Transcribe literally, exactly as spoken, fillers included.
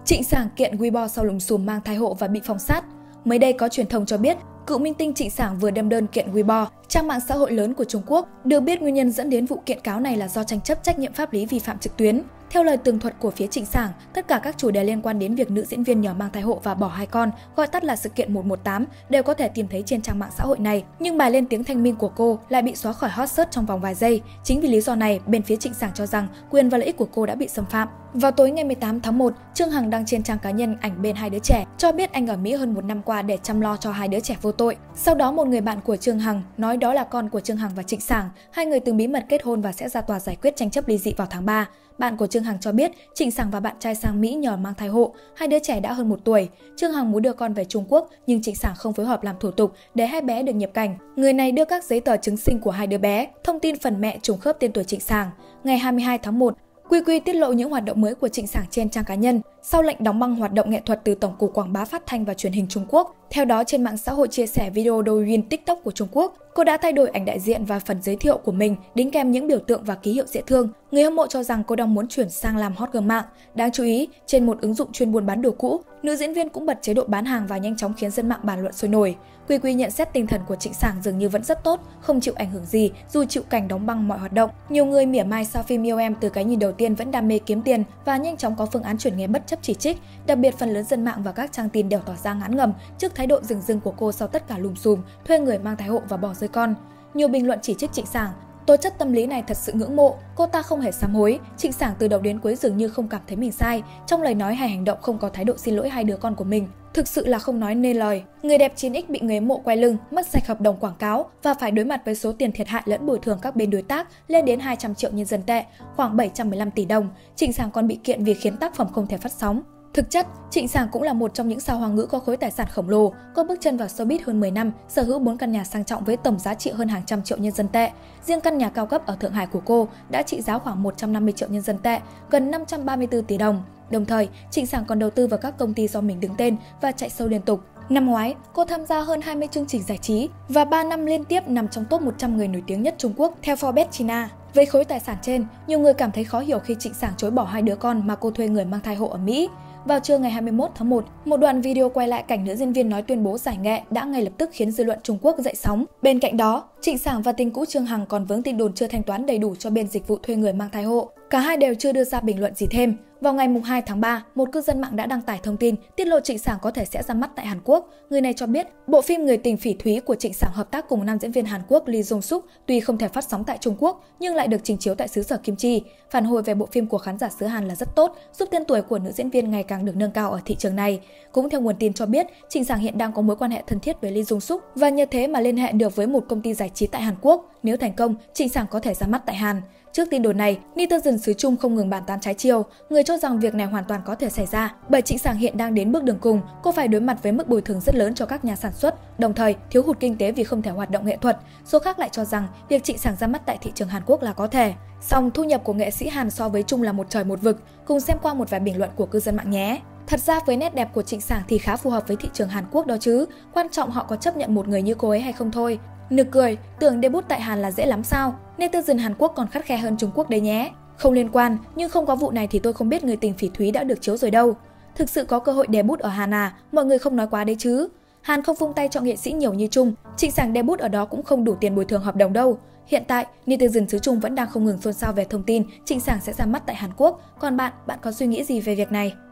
Trịnh Sảng kiện Weibo sau lùm xùm mang thai hộ và bị phong sát. Mới đây có truyền thông cho biết, cựu minh tinh Trịnh Sảng vừa đâm đơn kiện Weibo, trang mạng xã hội lớn của Trung Quốc. Được biết nguyên nhân dẫn đến vụ kiện cáo này là do tranh chấp trách nhiệm pháp lý vi phạm trực tuyến. Theo lời tường thuật của phía Trịnh Sảng, tất cả các chủ đề liên quan đến việc nữ diễn viên nhỏ mang thai hộ và bỏ hai con, gọi tắt là sự kiện một một tám, đều có thể tìm thấy trên trang mạng xã hội này. Nhưng bài lên tiếng thanh minh của cô lại bị xóa khỏi hot search trong vòng vài giây. Chính vì lý do này, bên phía Trịnh Sảng cho rằng quyền và lợi ích của cô đã bị xâm phạm. Vào tối ngày mười tám tháng một, Trương Hằng đăng trên trang cá nhân ảnh bên hai đứa trẻ, cho biết anh ở Mỹ hơn một năm qua để chăm lo cho hai đứa trẻ vô tội. Sau đó một người bạn của Trương Hằng nói đó là con của Trương Hằng và Trịnh Sảng, hai người từng bí mật kết hôn và sẽ ra tòa giải quyết tranh chấp ly dị vào tháng ba. Bạn của Trương Hằng cho biết Trịnh Sảng và bạn trai sang Mỹ nhờ mang thai hộ, hai đứa trẻ đã hơn một tuổi. Trương Hằng muốn đưa con về Trung Quốc nhưng Trịnh Sảng không phối hợp làm thủ tục để hai bé được nhập cảnh. Người này đưa các giấy tờ chứng sinh của hai đứa bé, thông tin phần mẹ trùng khớp tên tuổi Trịnh Sảng. Ngày hai mươi hai tháng một, Quy Quy tiết lộ những hoạt động mới của Trịnh Sảng trên trang cá nhân sau lệnh đóng băng hoạt động nghệ thuật từ Tổng cục Quảng bá Phát thanh và Truyền hình Trung Quốc. Theo đó, trên mạng xã hội chia sẻ video Douyin TikTok của Trung Quốc, cô đã thay đổi ảnh đại diện và phần giới thiệu của mình, đính kèm những biểu tượng và ký hiệu dễ thương. Người hâm mộ cho rằng cô đang muốn chuyển sang làm hot girl mạng. Đáng chú ý, trên một ứng dụng chuyên buôn bán đồ cũ, nữ diễn viên cũng bật chế độ bán hàng và nhanh chóng khiến dân mạng bàn luận sôi nổi. Quy Quy nhận xét tinh thần của Trịnh Sảng dường như vẫn rất tốt, không chịu ảnh hưởng gì dù chịu cảnh đóng băng mọi hoạt động. Nhiều người mỉa mai sao phim Yêu Em từ cái nhìn đầu tiên vẫn đam mê kiếm tiền và nhanh chóng có phương án chuyển nghề bất chấp chỉ trích. Đặc biệt phần lớn dân mạng và các trang tin đều tỏ ra ngán ngẩm trước thái độ rừng rưng của cô sau tất cả lùm xùm, thuê người mang thai hộ và bỏ rơi con. Nhiều bình luận chỉ trích Trịnh Sảng. Tố chất tâm lý này thật sự ngưỡng mộ, cô ta không hề sám hối. Trịnh Sảng từ đầu đến cuối dường như không cảm thấy mình sai, trong lời nói hay hành động không có thái độ xin lỗi hai đứa con của mình. Thực sự là không nói nên lời. Người đẹp chín x bị người hâm mộ quay lưng, mất sạch hợp đồng quảng cáo và phải đối mặt với số tiền thiệt hại lẫn bồi thường các bên đối tác lên đến hai trăm triệu nhân dân tệ, khoảng bảy trăm mười lăm tỷ đồng. Trịnh Sảng còn bị kiện vì khiến tác phẩm không thể phát sóng. Thực chất, Trịnh Sảng cũng là một trong những sao Hoa ngữ có khối tài sản khổng lồ, cô bước chân vào showbiz hơn mười năm, sở hữu bốn căn nhà sang trọng với tổng giá trị hơn hàng trăm triệu nhân dân tệ. Riêng căn nhà cao cấp ở Thượng Hải của cô đã trị giá khoảng một trăm năm mươi triệu nhân dân tệ, gần năm trăm ba mươi tư tỷ đồng. Đồng thời, Trịnh Sảng còn đầu tư vào các công ty do mình đứng tên và chạy show liên tục. Năm ngoái, cô tham gia hơn hai mươi chương trình giải trí và ba năm liên tiếp nằm trong top một trăm người nổi tiếng nhất Trung Quốc theo Forbes China. Với khối tài sản trên, nhiều người cảm thấy khó hiểu khi Trịnh Sảng chối bỏ hai đứa con mà cô thuê người mang thai hộ ở Mỹ. Vào trưa ngày hai mươi mốt tháng một, một đoạn video quay lại cảnh nữ diễn viên nói tuyên bố giải nghệ đã ngay lập tức khiến dư luận Trung Quốc dậy sóng. Bên cạnh đó, Trịnh Sảng và tình cũ Trương Hằng còn vướng tin đồn chưa thanh toán đầy đủ cho bên dịch vụ thuê người mang thai hộ. Cả hai đều chưa đưa ra bình luận gì thêm. Vào ngày hai tháng ba, một cư dân mạng đã đăng tải thông tin tiết lộ Trịnh Sảng có thể sẽ ra mắt tại Hàn Quốc. Người này cho biết, bộ phim Người tình phỉ thúy của Trịnh Sảng hợp tác cùng nam diễn viên Hàn Quốc Lee Jong Suk tuy không thể phát sóng tại Trung Quốc nhưng lại được trình chiếu tại xứ sở Kim Chi. Phản hồi về bộ phim của khán giả xứ Hàn là rất tốt, giúp tên tuổi của nữ diễn viên ngày càng được nâng cao ở thị trường này. Cũng theo nguồn tin cho biết, Trịnh Sảng hiện đang có mối quan hệ thân thiết với Lee Jong Suk và nhờ thế mà liên hệ được với một công ty giải trí tại Hàn Quốc. Nếu thành công, Trịnh Sảng có thể ra mắt tại Hàn. Trước tin đồn này, netizen xứ Trung không ngừng bàn tán trái chiều, người cho rằng việc này hoàn toàn có thể xảy ra. Bởi Trịnh Sảng hiện đang đến bước đường cùng, cô phải đối mặt với mức bồi thường rất lớn cho các nhà sản xuất, đồng thời thiếu hụt kinh tế vì không thể hoạt động nghệ thuật. Số khác lại cho rằng việc Trịnh Sảng ra mắt tại thị trường Hàn Quốc là có thể. Song thu nhập của nghệ sĩ Hàn so với Trung là một trời một vực. Cùng xem qua một vài bình luận của cư dân mạng nhé. Thật ra với nét đẹp của Trịnh Sảng thì khá phù hợp với thị trường Hàn Quốc đó chứ, quan trọng họ có chấp nhận một người như cô ấy hay không thôi. Nực cười, tưởng debut tại Hàn là dễ lắm sao? Netizen Hàn Quốc còn khắt khe hơn Trung Quốc đấy nhé. Không liên quan, nhưng không có vụ này thì tôi không biết Người tình phỉ thúy đã được chiếu rồi đâu. Thực sự có cơ hội debut ở Hàn à, mọi người không nói quá đấy chứ. Hàn không vung tay cho nghệ sĩ nhiều như Trung, Trịnh Sảng debut ở đó cũng không đủ tiền bồi thường hợp đồng đâu. Hiện tại, netizen xứ Trung vẫn đang không ngừng xôn xao về thông tin Trịnh Sảng sẽ ra mắt tại Hàn Quốc. Còn bạn, bạn có suy nghĩ gì về việc này?